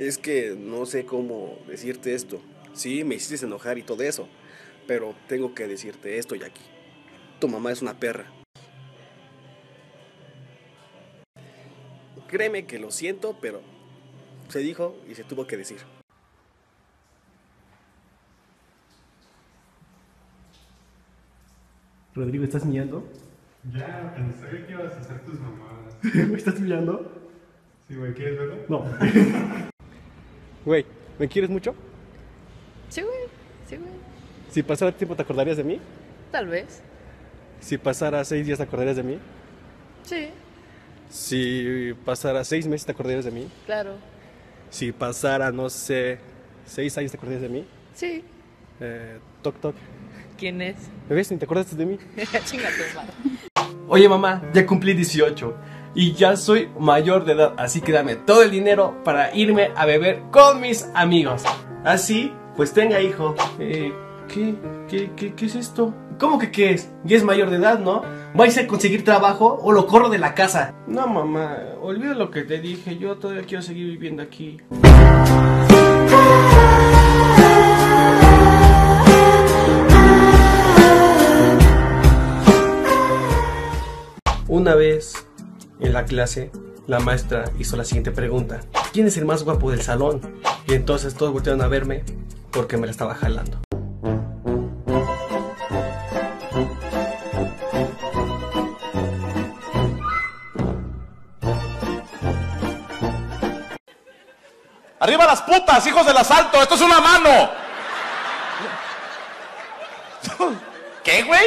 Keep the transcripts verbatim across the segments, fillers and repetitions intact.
Es que no sé cómo decirte esto. Sí, me hiciste enojar y todo eso, pero tengo que decirte esto, Jackie. Tu mamá es una perra. Créeme que lo siento, pero se dijo y se tuvo que decir. Rodrigo, ¿estás mirando? Ya, pensé que ibas a hacer tus mamadas. ¿Me estás mirando? Sí, güey, ¿quieres verlo? No. Güey, ¿me quieres mucho? Sí, güey. Sí, güey. Si pasara tiempo, ¿te acordarías de mí? Tal vez. Si pasara seis días, ¿te acordarías de mí? Sí, Si pasara seis meses, ¿te acordarías de mí? claro. Si pasara, no sé, seis años, ¿te acordarías de mí? Sí. Eh, toc, toc. ¿Quién es? ¿Me ves? ¿Ni te acordaste de mí? Chinga tu madre. Oye mamá, ya cumplí dieciocho y ya soy mayor de edad, así que dame todo el dinero para irme a beber con mis amigos. Así, pues tenga hijo. Eh, ¿qué, qué, qué, qué es esto? ¿Cómo que qué es? Ya es mayor de edad, ¿no? ¿Vais a conseguir trabajo o lo corro de la casa? No mamá, olvida lo que te dije, yo todavía quiero seguir viviendo aquí. Una vez en la clase, la maestra hizo la siguiente pregunta: ¿quién es el más guapo del salón? Y entonces todos voltearon a verme porque me la estaba jalando. ¡Arriba las putas, hijos del asalto! ¡Esto es una mano! ¿Qué, güey?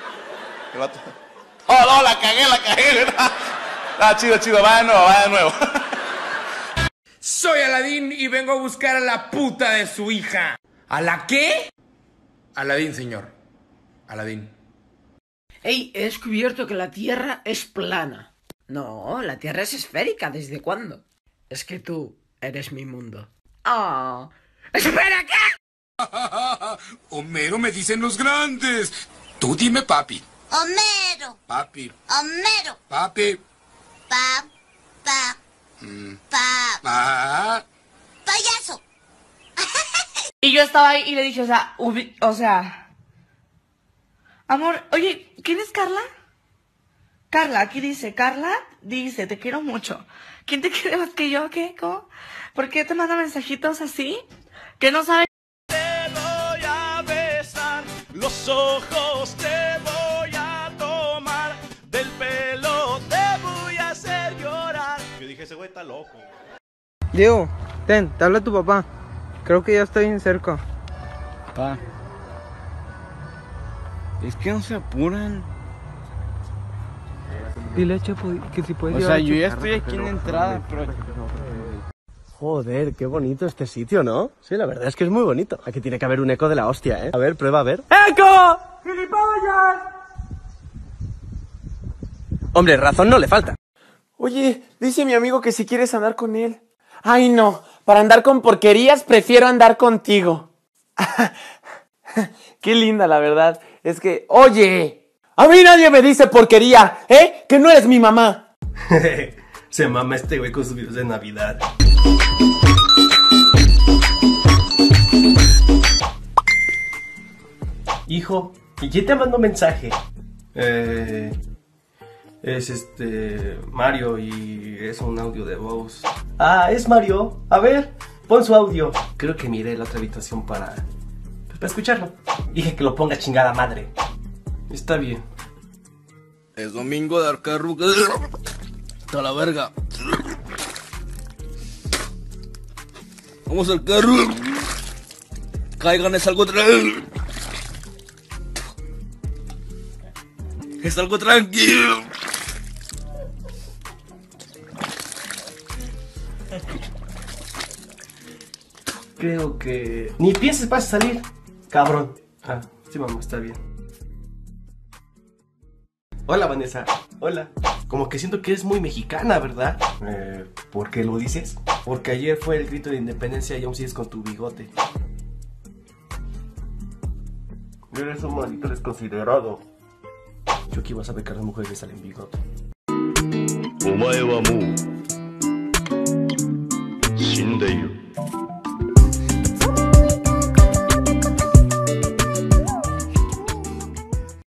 Oh, no, la cagué, la cagué. Ah, chido, chido, va de nuevo, va de nuevo. Soy Aladín y vengo a buscar a la puta de su hija. ¿A la qué? Aladín, señor. Aladín. Ey, he descubierto que la Tierra es plana. No, la Tierra es esférica. ¿Desde cuándo? Es que tú eres mi mundo. ¡Ah! ¡Espera, qué! Homero, me dicen los grandes. Tú dime, papi. Homero. Papi. Homero. Papi. Pa, pa, Mm. pa, Pa. payaso. Y yo estaba ahí y le dije, o sea, ubi- o sea... Amor, oye, ¿quién es Carla? Carla, aquí dice, Carla dice, te quiero mucho. ¿Quién te quiere más que yo? ¿Qué? ¿Cómo? ¿Por qué te manda mensajitos así? Que no sabe... Te voy a besar los ojos, te voy a tomar del pelo, te voy a hacer llorar. Yo dije, ese güey está loco. Diego, ten, te habla tu papá. Creo que ya estoy en cerca. Pa, es que no se apuran. Dile a Chapo que si puedes O llevar sea, a yo ya Chapo. estoy aquí en la entrada, pero... Joder, qué bonito este sitio, ¿no? Sí, la verdad es que es muy bonito. Aquí tiene que haber un eco de la hostia, ¿eh? A ver, prueba a ver. ¡Eco! ¡Gilipollas! Hombre, razón no le falta. Oye, dice mi amigo que si quieres andar con él. Ay, no. Para andar con porquerías prefiero andar contigo. Qué linda, la verdad. Es que, oye, a mí nadie me dice porquería, ¿eh? Que no eres mi mamá. Se mama este güey con sus videos de Navidad. Hijo, ¿y quién te mandó mensaje? Eh... Es este... Mario y es un audio de voz. Ah, es Mario. A ver, pon su audio. Creo que miré la otra habitación para... Pues para escucharlo. Dije que lo ponga chingada madre. Está bien. Es domingo de arcarruca. Está la verga. Vamos al carro. Caigan, es algo tranquilo. Es algo tranquilo. Creo que... Ni pienses, vas a salir, cabrón. Ah, sí, mamá, está bien. Hola, Vanessa. Hola. Como que siento que eres muy mexicana, ¿verdad? Eh, ¿por qué lo dices? Porque ayer fue el grito de independencia y aún sigues con tu bigote. Eres un maldito desconsiderado. Yo que iba a saber que a las mujeres les salen bigote. お前はもう死んでいる。